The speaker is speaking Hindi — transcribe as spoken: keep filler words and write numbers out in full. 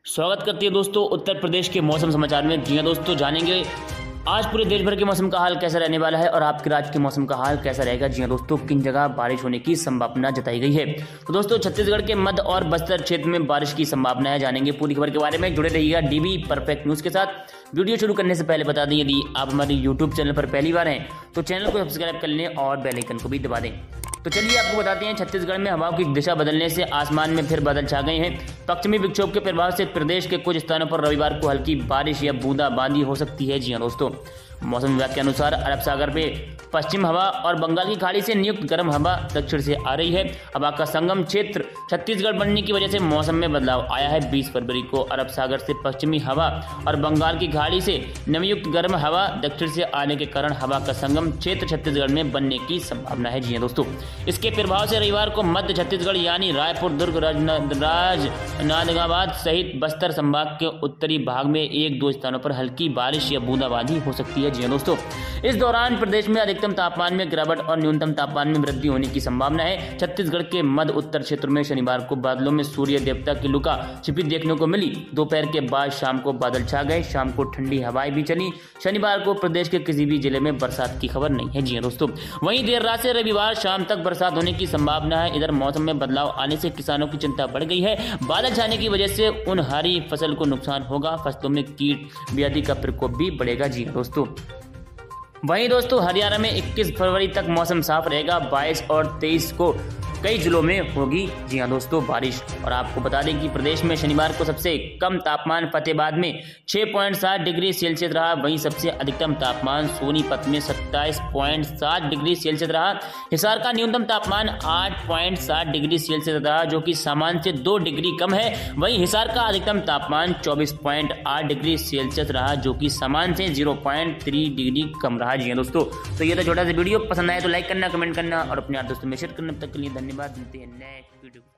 स्वागत करती है दोस्तों उत्तर प्रदेश के मौसम समाचार में। जी हाँ दोस्तों, जानेंगे आज पूरे देश भर के मौसम का हाल कैसा रहने वाला है और आपके राज्य के मौसम का हाल कैसा रहेगा। जी हाँ दोस्तों, किन जगह बारिश होने की संभावना जताई गई है। तो दोस्तों, छत्तीसगढ़ के मध्य और बस्तर क्षेत्र में बारिश की संभावना है। जानेंगे पूरी खबर के बारे में, जुड़े रहिएगा डीबी परफेक्ट न्यूज के साथ। वीडियो शुरू करने से पहले बता दें, यदि आप हमारे यूट्यूब चैनल पर पहली बार हैं तो चैनल को सब्सक्राइब कर लें और बेल आइकन को भी दबा दें। तो चलिए आपको बताते हैं, छत्तीसगढ़ में हवाओं की दिशा बदलने से आसमान में फिर बादल छा गए हैं। पश्चिमी विक्षोभ के प्रभाव से प्रदेश के कुछ स्थानों पर रविवार को हल्की बारिश या बूंदाबांदी हो सकती है। जी हाँ दोस्तों, मौसम विभाग के अनुसार अरब सागर में पश्चिम हवा और बंगाल की खाड़ी से नियुक्त गर्म हवा दक्षिण से आ रही है। हवा का संगम क्षेत्र छत्तीसगढ़ बनने की वजह से मौसम में बदलाव आया है। बीस फरवरी को अरब सागर से पश्चिमी हवा और बंगाल की खाड़ी से नवयुक्त गर्म हवा दक्षिण से आने के कारण हवा का संगम क्षेत्र छत्तीसगढ़ में बनने की संभावना है। जी हाँ दोस्तों, इसके प्रभाव से रविवार को मध्य छत्तीसगढ़ यानी रायपुर, दुर्ग, राजनांदगांव सहित बस्तर संभाग के उत्तरी भाग में एक दो स्थानों पर हल्की बारिश या बूंदाबांदी हो सकती है। जी हाँ दोस्तों, इस दौरान प्रदेश में अधिकतम तापमान में गिरावट और न्यूनतम तापमान में वृद्धि होने की संभावना है। छत्तीसगढ़ के मध्य उत्तर क्षेत्र में शनिवार को बादलों में सूर्य देवता की लुका छिपी देखने को मिली। दोपहर के बाद शाम को बादल छा गए। शाम को ठंडी हवाएं भी चली। शनिवार को प्रदेश के किसी भी जिले में बरसात की खबर नहीं है। जी हाँ दोस्तों, वहीं देर रात से रविवार शाम तक बरसात होने की संभावना है। इधर मौसम में बदलाव आने से किसानों की चिंता बढ़ गई है। बादल छाने की वजह से उन हरी फसल को नुकसान होगा। फसलों में कीट व्याधि का प्रकोप भी बढ़ेगा। जी हाँ दोस्तों, वहीं दोस्तों हरियाणा में इक्कीस फरवरी तक मौसम साफ रहेगा। बाईस और तेईस को कई जिलों में होगी जी हाँ दोस्तों बारिश। और आपको बता दें कि प्रदेश में शनिवार को सबसे कम तापमान फतेहाबाद में छह पॉइंट सात डिग्री सेल्सियस रहा। वहीं सबसे अधिकतम तापमान सोनीपत में सत्ताईस पॉइंट सात डिग्री सेल्सियस रहा। हिसार का न्यूनतम तापमान आठ पॉइंट सात डिग्री सेल्सियस रहा, जो कि सामान्य से दो डिग्री कम है। वहीं हिसार का अधिकतम तापमान चौबीस पॉइंट आठ डिग्री सेल्सियस रहा, जो कि सामान्य से जीरो पॉइंट तीन डिग्री कम रहा। जी हाँ दोस्तों, तो ये था छोटा सा वीडियो। पसंद आए तो लाइक करना, कमेंट करना और अपने यार दोस्तों में शेयर करना। तक के लिए धन्यवाद। मिलते हैं नेक्स्ट वीडियो।